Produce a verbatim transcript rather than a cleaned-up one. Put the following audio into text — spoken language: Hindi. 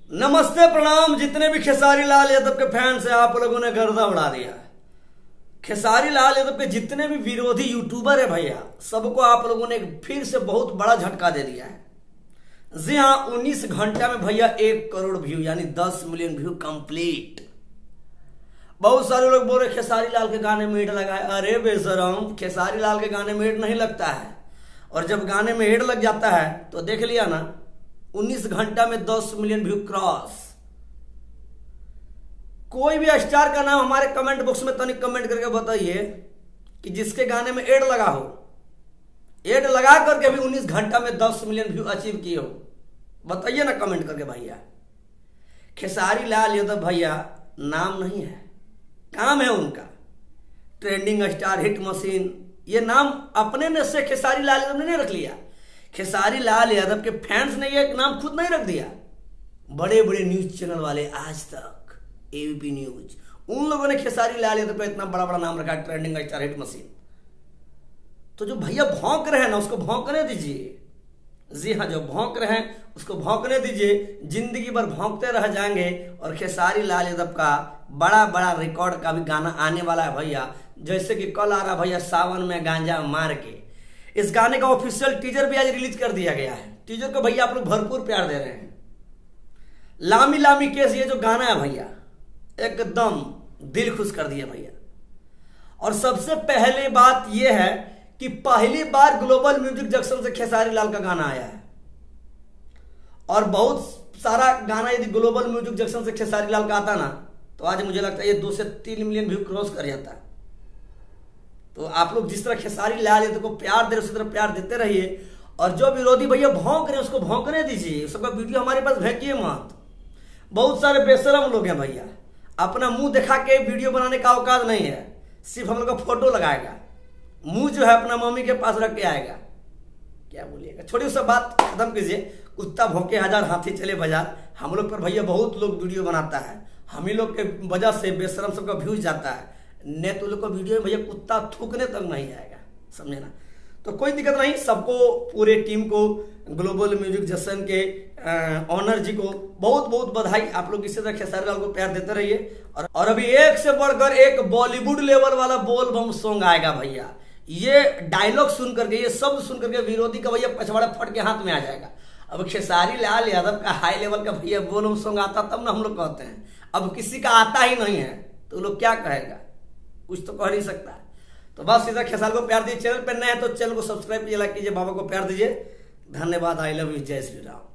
नमस्ते प्रणाम। जितने भी खेसारी लाल यादव के फैंस हैं, आप लोगों ने गर्दा उड़ा दिया है। खेसारी लाल यादव के जितने भी विरोधी यूट्यूबर है भैया, सबको आप लोगों ने फिर से बहुत बड़ा झटका दे दिया है। जी हाँ, उन्नीस घंटा में भैया एक करोड़ व्यू यानी दस मिलियन व्यू कंप्लीट। बहुत सारे लोग बोल रहे खेसारी लाल के गाने में हिट लगा है। अरे बेशरम, खेसारी लाल के गाने में हिट नहीं लगता है, और जब गाने में हिट लग जाता है तो देख लिया ना, उन्नीस घंटा में दस मिलियन व्यू क्रॉस। कोई भी स्टार का नाम हमारे कमेंट बॉक्स में तनिक कमेंट करके बताइए कि जिसके गाने में एड लगा हो, एड लगा करके भी उन्नीस घंटा में दस मिलियन व्यू अचीव किए हो। बताइए ना कमेंट करके भैया। खेसारी लाल यादव भैया नाम नहीं है, काम है उनका। ट्रेंडिंग स्टार, हिट मशीन, ये नाम अपने ने से खेसारी लाल यादव ने नहीं रख लिया। खेसारी लाल यादव के फैंस ने ये नाम खुद नहीं रख दिया। बड़े बड़े न्यूज चैनल वाले, आज तक, एबीपी न्यूज, उन लोगों ने खेसारी लाल यादव पे इतना बड़ा बड़ा नाम रखा, ट्रेंडिंग स्टार, हिट मशीन। तो जो भैया भौंक रहे हैं ना, उसको भौंकने दीजिए। जी हाँ, जो भौंक रहे हैं उसको भौंकने दीजिए। जिंदगी भर भौंकते रह जाएंगे। और खेसारी लाल यादव का बड़ा बड़ा रिकॉर्ड का भी गाना आने वाला है भैया। जैसे कि कल आ रहा भैया सावन में गांजा मार के, इस गाने का ऑफिशियल टीजर भी आज रिलीज कर दिया गया है। टीजर को भैया आप लोग भरपूर प्यार दे रहे हैं। लामी लामी केस, ये जो गाना है भैया, एकदम दिल खुश कर दिया भैया। और सबसे पहले बात यह है कि पहली बार ग्लोबल म्यूजिक जंक्शन से खेसारी लाल का गाना आया है। और बहुत सारा गाना यदि ग्लोबल म्यूजिक जंक्शन से खेसारी लाल का आता ना, तो आज मुझे लगता है ये दो से तीन मिलियन व्यू क्रॉस कर जाता है। तो आप लोग जिस तरह खेसारी लाल यादव को प्यार दे रहे, उसी तरह प्यार देते रहिए। और जो विरोधी भैया भौंक रहे हैं उसको भौंकने दीजिए। उसका वीडियो हमारे पास भेजिए मत। बहुत सारे बेशरम लोग हैं भैया, अपना मुंह दिखा के वीडियो बनाने का औकात नहीं है। सिर्फ हम लोग का फोटो लगाएगा, मुंह जो है अपना मम्मी के पास रख के आएगा। क्या बोलिएगा, छोड़िए सब बात, खत्म कीजिए। कुत्ता भौंके हजार, हाथी चले बाजार। हम लोग पर भैया बहुत लोग वीडियो बनाता है, हम ही लोग के वजह से बेशरम सबका व्यूज जाता है। ने तो लोग को वीडियो में भैया कुत्ता थूकने तक नहीं आएगा, समझे ना। तो कोई दिक्कत नहीं। सबको, पूरे टीम को, ग्लोबल म्यूजिक जंक्शन के ऑनर जी को बहुत बहुत बधाई। आप लोग इसी तरह खेसारी लाल को प्यार देते रहिए। और, और अभी एक से बढ़कर एक बॉलीवुड लेवल वाला बोल बम सॉन्ग आएगा भैया। ये डायलॉग सुन करके, ये शब्द सुन करके विरोधी का भैया पछवाड़ा फट के हाथ में आ जाएगा। अब खेसारी लाल यादव का हाई लेवल का भैया बोल बम सॉन्ग आता तब ना हम लोग कहते हैं। अब किसी का आता ही नहीं है तो लोग क्या कहेगा, कुछ तो कह नहीं सकता। तो बस इधर खेसारी को प्यार दीजिए। चैनल पर नए हैं तो चैनल को सब्सक्राइब कीजिए, लाइक कीजिए, बाबा को प्यार दीजिए। धन्यवाद। I love you. जय श्री राम।